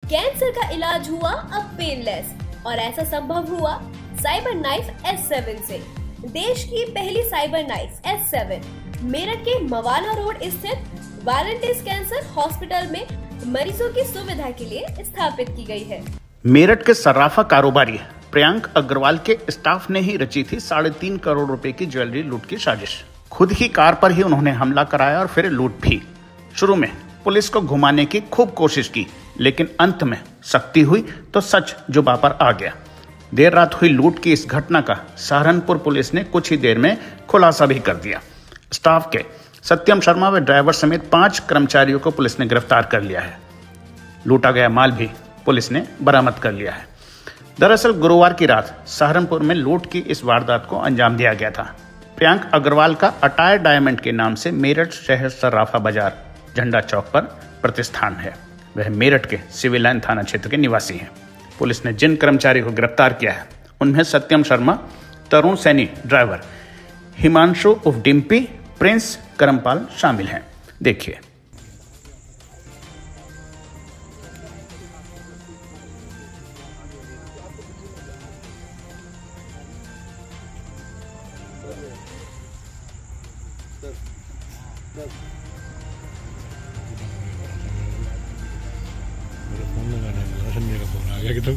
Cancer का इलाज हुआ अब पेनलेस और ऐसा संभव हुआ साइबर नाइफ S7 से। देश की पहली साइबर नाइफ S7 मेरठ के मवाना रोड स्थित वालंटिस कैंसर हॉस्पिटल में मरीजों की सुविधा के लिए स्थापित की गई है। मेरठ के सर्राफा कारोबारी प्रियांक अग्रवाल के स्टाफ ने ही रची थी 3.5 करोड़ रुपए की ज्वेलरी लूट की साजिश। खुद ही कार पर ही उन्होंने हमला कराया और फिर लूट भी। शुरू में पुलिस को घुमाने की खूब कोशिश की, लेकिन अंत में सख्ती हुई तो सच जुबां पर आ गया। देर रात हुई लूट की इस घटना का सहारनपुर पुलिस ने कुछ ही देर में खुलासा भी कर दिया। स्टाफ के सत्यम शर्मा व ड्राइवर समेत 5 कर्मचारियों को पुलिस ने गिरफ्तार कर लिया है। लूटा गया माल भी पुलिस ने बरामद कर लिया है। दरअसल गुरुवार की रात सहारनपुर में लूट की इस वारदात को अंजाम दिया गया था। प्रियांक अग्रवाल का अटायर डायमंड के नाम से मेरठ शहर सर्राफा बाजार झंडा चौक पर प्रतिष्ठान है। वह मेरठ के सिविल लाइन थाना क्षेत्र के निवासी हैं। पुलिस ने जिन कर्मचारी को गिरफ्तार किया है उनमें सत्यम शर्मा, तरुण सैनी ड्राइवर, हिमांशु उर्फ डिम्पी, प्रिंस करमपाल शामिल हैं। देखिए। मेरा फोन लगाना है, संजय का फोन आ गया कि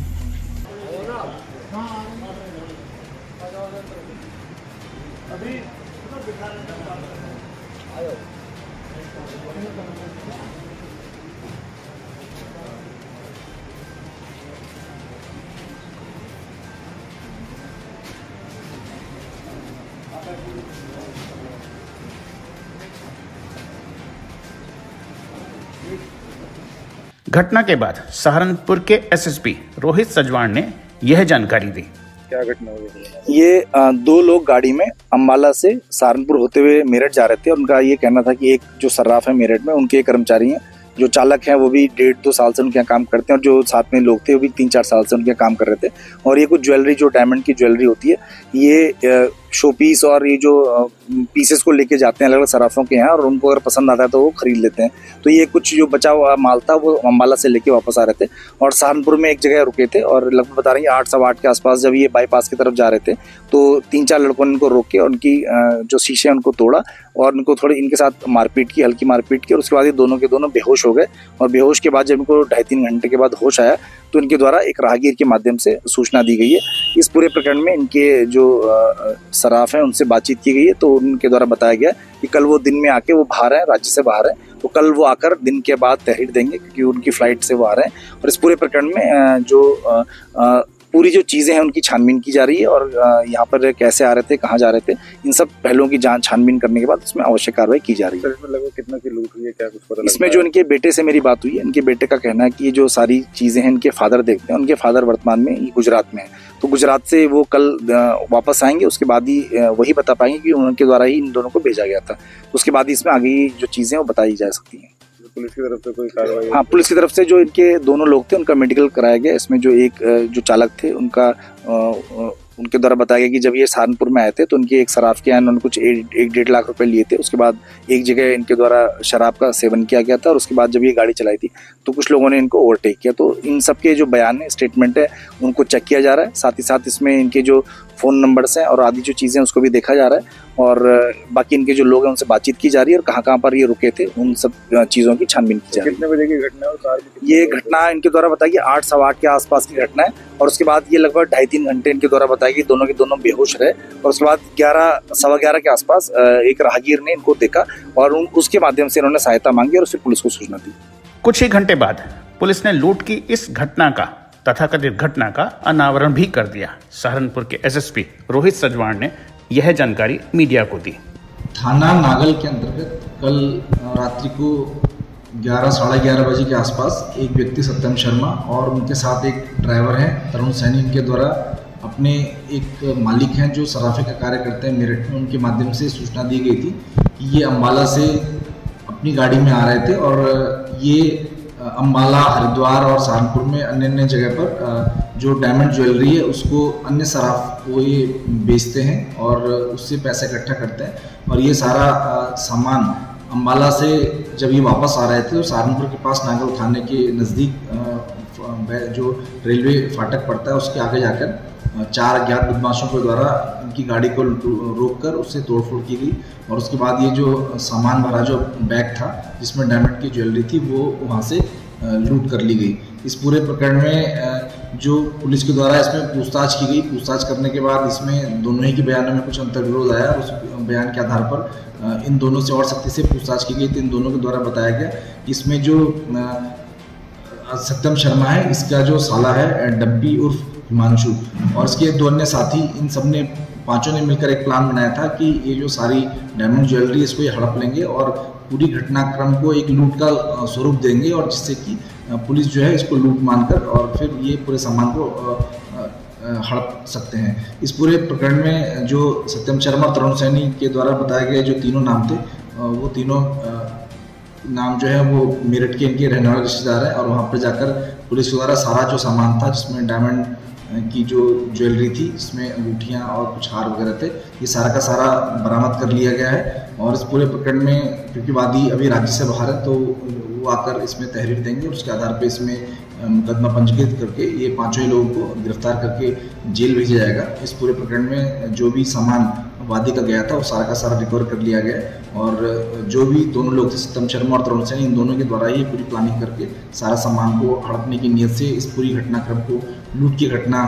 घटना के बाद सहारनपुर के एसएसपी रोहित सजवाण ने यह जानकारी दी। क्या घटना हुई? ये 2 लोग गाड़ी में अम्बाला से सहारनपुर होते हुए मेरठ जा रहे थे। उनका ये कहना था कि एक जो सर्राफ है मेरठ में, उनके कर्मचारी हैं, जो चालक हैं वो भी 1.5-2 साल से उनके यहाँ काम करते हैं और जो साथ में लोग थे वो भी 3-4 साल से उनके यहाँ काम कर रहे थे। और ये कुछ ज्वेलरी, जो डायमंड की ज्वेलरी होती है, ये शो पीस और ये जो पीसेस को लेके जाते हैं अलग अलग सराफों के यहाँ, और उनको अगर पसंद आता है तो वो खरीद लेते हैं। तो ये कुछ जो बचा हुआ माल था वो अम्बाला से लेके वापस आ रहे थे और सहारनपुर में एक जगह रुके थे। और लगभग बता रही है 8-8 के आसपास जब ये बाईपास की तरफ जा रहे थे तो 3-4 लड़कों ने इनको रोक के उनकी जो शीशे उनको तोड़ा और उनको थोड़ी इनके साथ मारपीट की, हल्की मारपीट की। और उसके बाद ये दोनों के दोनों बेहोश हो गए। और बेहोश के बाद जब इनको 2.5-3 घंटे के बाद होश आया तो इनके द्वारा एक राहगीर के माध्यम से सूचना दी गई है। इस पूरे प्रकरण में इनके जो सराफ हैं उनसे बातचीत की गई है। तो उनके द्वारा बताया गया कि कल वो दिन में आके वो बाहर हैं, राज्य से बाहर हैं, तो कल वो आकर दिन के बाद तहरीर देंगे क्योंकि उनकी फ्लाइट से वो आ रहे हैं। और इस पूरे प्रकरण में जो पूरी जो चीज़ें हैं उनकी छानबीन की जा रही है और यहाँ पर कैसे आ रहे थे, कहाँ जा रहे थे, इन सब पहलुओं की जांच छानबीन करने के बाद उसमें आवश्यक कार्रवाई की जा रही है। इसमें लगभग कितना की लूट हुई है, क्या कुछ पता? इसमें जो इनके बेटे से मेरी बात हुई है, इनके बेटे का कहना है कि जो सारी चीज़ें हैं इनके फादर देखते हैं। उनके फादर वर्तमान में गुजरात में है, तो गुजरात से वो कल वापस आएंगे, उसके बाद ही वही बता पाएंगे कि उनके द्वारा ही इन दोनों को भेजा गया था। उसके बाद ही इसमें आगे जो चीज़ें वो बताई जा सकती हैं। पुलिस की तरफ से कोई कार्रवाई? हाँ, पुलिस की तरफ से जो इनके दोनों लोग थे उनका मेडिकल कराया गया। इसमें जो एक जो चालक थे उनका उनके द्वारा बताया गया कि जब ये सहारनपुर में आए थे तो उनके एक शराब के यहाँ उन्होंने कुछ 1-1.5 लाख रुपए लिए थे। उसके बाद एक जगह इनके द्वारा शराब का सेवन किया गया था और उसके बाद जब ये गाड़ी चलाई थी तो कुछ लोगों ने इनको ओवरटेक किया। तो इन सब के जो बयान है, स्टेटमेंट है, उनको चेक किया जा रहा है। साथ ही साथ इसमें इनके जो फ़ोन नंबर्स हैं और आदि जो चीज़ें उसको भी देखा जा रहा है और बाकी इनके जो लोग हैं उनसे बातचीत की जा रही है और कहाँ पर ये रुके थे उन सब चीज़ों की छानबीन की जा रही है। कितने बजे की घटना है? ये घटना इनके द्वारा बताइए 8-8 के आसपास की घटना है और उसके बाद ये लगभग 2.5-3 घंटे इनके द्वारा बताया कि दोनों के दोनों बेहोश रहे और उसके बाद 11-11:15 के आसपास एक राहगीर ने इनको देखा और उसके माध्यम से इन्होंने सहायता मांगी और उससे पुलिस को सूचना दी। कुछ ही घंटे बाद पुलिस ने लूट की इस घटना का, तथाकथित घटना का अनावरण भी कर दिया। सहारनपुर के एसएसपी रोहित सजवाण ने यह जानकारी मीडिया को दी। थाना नागल के अंतर्गत कल रात्रि को 11-11:30 बजे के आसपास एक व्यक्ति सत्यम शर्मा और उनके साथ एक ड्राइवर हैं तरुण सैनी, इनके द्वारा अपने एक मालिक हैं जो सराफे का कार्य करते हैं मेरठ में, उनके माध्यम से सूचना दी गई थी कि ये अम्बाला से अपनी गाड़ी में आ रहे थे और ये अम्बाला, हरिद्वार और सहारनपुर में अन्य जगह पर जो डायमंड ज्वेलरी है उसको अन्य सराफ को ये बेचते हैं और उससे पैसा इकट्ठा करते हैं। और ये सारा सामान अम्बाला से जब ये वापस आ रहे थे तो सहारनपुर के पास नागल थाने के नज़दीक जो रेलवे फाटक पड़ता है उसके आगे जाकर 4 अज्ञात बदमाशों के द्वारा इनकी गाड़ी को रोककर उससे तोड़फोड़ की गई और उसके बाद ये जो सामान भरा जो बैग था जिसमें डायमंड की ज्वेलरी थी वो वहाँ से लूट कर ली गई। इस पूरे प्रकरण में जो पुलिस के द्वारा इसमें पूछताछ की गई, पूछताछ करने के बाद इसमें दोनों ही के बयानों में कुछ अंतर्विरोध आया। उस बयान के आधार पर इन दोनों से और सख्ती से पूछताछ की गई। तो इन दोनों के द्वारा बताया गया इसमें जो सत्यम शर्मा है इसका जो साला है डब्बी उर्फ हिमांशु और इसके 2 अन्य साथी, इन सब ने 5 ने मिलकर एक प्लान बनाया था कि ये जो सारी डायमंड ज्वेलरी इसको ये हड़प लेंगे और पूरी घटनाक्रम को एक लूट का स्वरूप देंगे और जिससे कि पुलिस जो है इसको लूट मानकर और फिर ये पूरे सामान को हड़प सकते हैं। इस पूरे प्रकरण में जो सत्यम शर्मा तरुण सैनी के द्वारा बताए गए जो तीनों नाम थे वो तीनों नाम जो है वो मेरठ के इनके रहने वाले रिश्तेदार हैं और वहाँ पर जाकर पुलिस के द्वारा सारा जो सामान था जिसमें डायमंड की जो ज्वेलरी थी जिसमें अंगूठियाँ और कुछ हार वगैरह थे ये सारा का सारा बरामद कर लिया गया है। और इस पूरे प्रकरण में क्योंकि वादी अभी राज्य से बाहर है तो वो आकर इसमें तहरीर देंगे और उसके आधार पर इसमें मुकदमा पंजीकृत करके ये 5 ही लोगों को गिरफ्तार करके जेल भेजा जाएगा। इस पूरे प्रकरण में जो भी सामान वादी का गया था वो सारा का सारा रिकवर कर लिया गया और जो भी दोनों लोग थे सत्यम शर्मा और तरुण सैनी इन दोनों के द्वारा ही पूरी प्लानिंग करके सारा सामान को हड़पने की नीयत से इस पूरी घटनाक्रम को लूट की घटना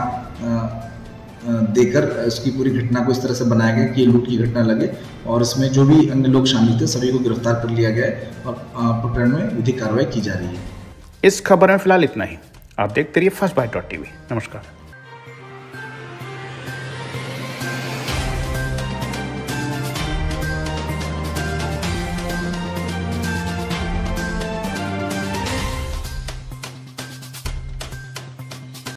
देकर इसकी पूरी घटना को इस तरह से बनाया गया कि लूट की घटना लगे और इसमें जो भी अन्य लोग शामिल थे सभी को गिरफ्तार कर लिया गया है और प्रकरण में विधिक कार्रवाई की जा रही है। इस खबर में फिलहाल इतना ही। आप देखते रहिए फर्स्ट बाइट.tv। नमस्कार।